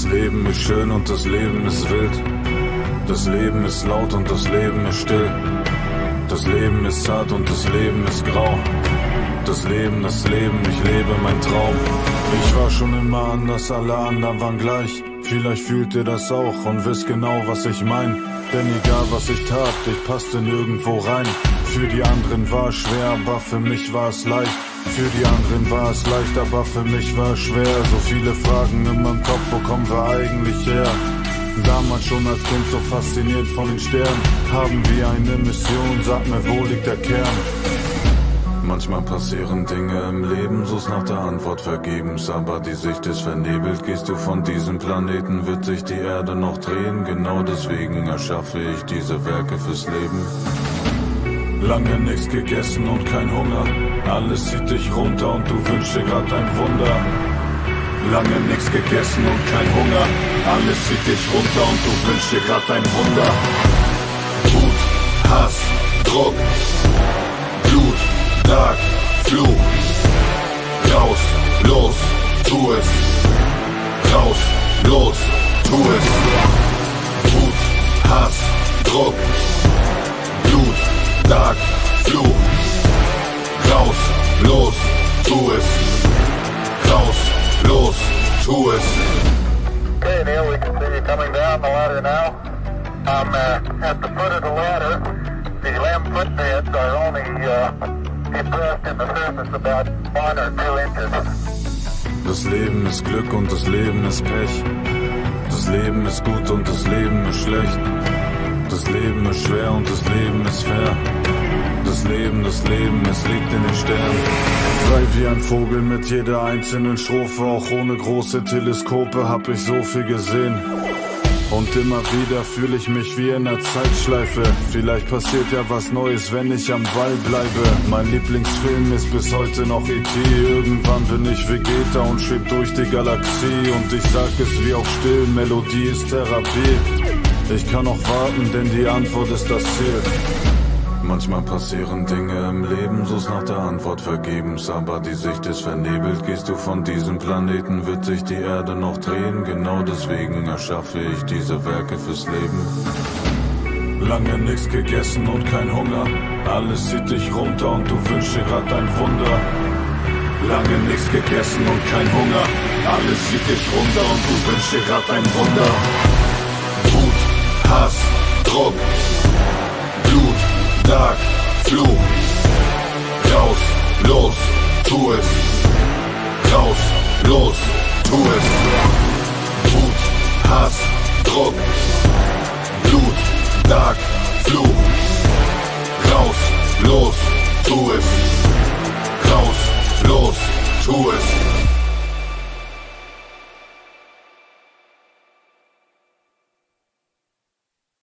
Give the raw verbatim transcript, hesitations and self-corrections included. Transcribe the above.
Leben ist schön und das Leben ist wild. Das Leben ist laut und das Leben ist still. Das Leben ist zart und das Leben ist grau. Das Leben, das Leben, ich lebe mein Traum. Ich war schon immer anders, alle anderen waren gleich. Vielleicht fühlt ihr das auch und wisst genau, was ich mein. Denn egal was ich tat, ich passte nirgendwo rein. Für die anderen war es schwer, aber für mich war es leicht. Für die anderen war es leicht, aber für mich war es schwer. So viele Fragen in meinem Kopf, wo kommen wir eigentlich her? Damals schon als Kind so fasziniert von den Sternen. Haben wir eine Mission, sag mir, wo liegt der Kern? Manchmal passieren Dinge im Leben, suchst nach der Antwort vergebens, aber die Sicht ist vernebelt. Gehst du von diesem Planeten, wird sich die Erde noch drehen. Genau deswegen erschaffe ich diese Werke fürs Leben. Lange nichts gegessen und kein Hunger, alles zieht dich runter und du wünschst dir grad ein Wunder. Lange nichts gegessen und kein Hunger, alles zieht dich runter und du wünschst dir grad ein Wunder. Wut, Hass, Druck, Blut, Tag, Fluch. Raus, los, tu es. Raus, los, tu es. Wut, Hass, Druck, Blut, Tag, Fluch. Raus, los, tu es. Raus, los, tu es. Okay, Neil, we can see you coming down the ladder now. I'm uh, at the foot of the ladder. The lamb footbeds are only uh, impressed in the surface about one or two inches. Das Leben ist Glück und das Leben ist Pech. Das Leben ist gut und das Leben ist schlecht. Das Leben ist schwer und das Leben ist fair. Das Leben, das Leben, es liegt in den Sternen. Frei wie ein Vogel mit jeder einzelnen Strophe. Auch ohne große Teleskope hab ich so viel gesehen. Und immer wieder fühle ich mich wie in einer Zeitschleife. Vielleicht passiert ja was Neues, wenn ich am Ball bleibe. Mein Lieblingsfilm ist bis heute noch E T Irgendwann bin ich Vegeta und schweb durch die Galaxie. Und ich sag es wie auch still, Melodie ist Therapie. Ich kann noch warten, denn die Antwort ist das Ziel. Manchmal passieren Dinge im Leben, suchst nach der Antwort vergebens, aber die Sicht ist vernebelt. Gehst du von diesem Planeten, wird sich die Erde noch drehen. Genau deswegen erschaffe ich diese Werke fürs Leben. Lange nichts gegessen und kein Hunger, alles zieht dich runter und du wünschst dir grad ein Wunder. Lange nichts gegessen und kein Hunger, alles zieht dich runter und du wünschst dir grad ein Wunder. Wut, Hass, Druck, Blut, Tag, Fluch. Raus, los, tu es. Raus, los, tu es. Wut, Hass, Druck, Blut, Tag, Fluch. Raus, los, tu es. Raus, los, tu es.